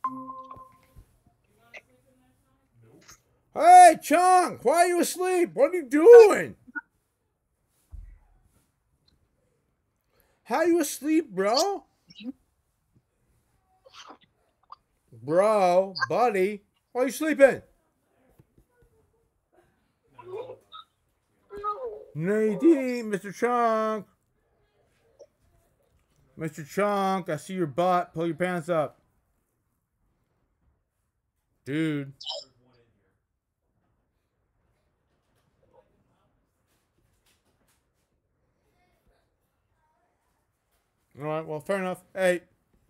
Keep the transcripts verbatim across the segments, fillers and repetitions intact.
Hey, Chunk, why are you asleep? What are you doing? How you asleep, bro? Bro, buddy, why are you sleeping? Nadine, Mister Chunk. Mister Chunk, I see your butt. Pull your pants up. Dude. Alright, well, fair enough. Hey.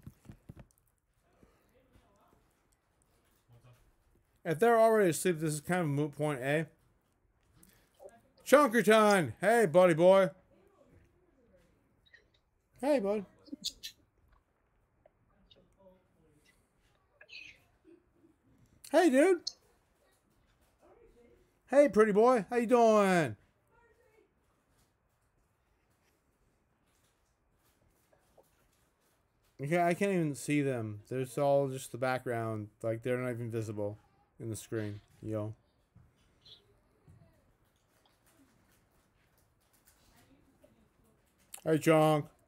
If they're already asleep, this is kind of a moot point, eh? Chunkerton! Hey, buddy boy. Hey, bud. Hey, dude. Hey, pretty boy. How you doing? Okay, I can't even see them. There's all just the background. Like, they're not even visible in the screen. Yo. Hey, Chunk.